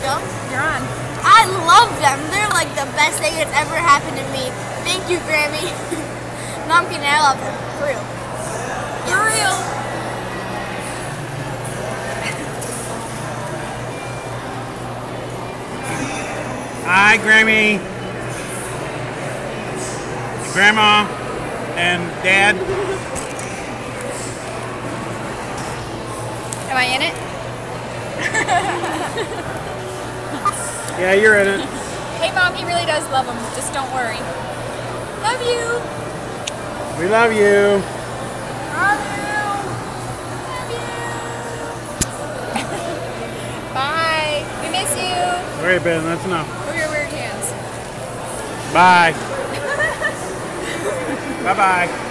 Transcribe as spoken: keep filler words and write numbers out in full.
go? You're on. I love them. They're like the best thing that's ever happened to me. Thank you, Grammy. No, I'm kidding. I love them. For real. For real. Hi, Grammy. Grandma and Dad. Am I in it? Yeah, you're in it. Hey, Mom, he really does love him. Just don't worry. Love you. We love you. Love you. Love you. Bye. We miss you. All right, Ben, that's enough. Move your weird hands. Bye. Bye-bye.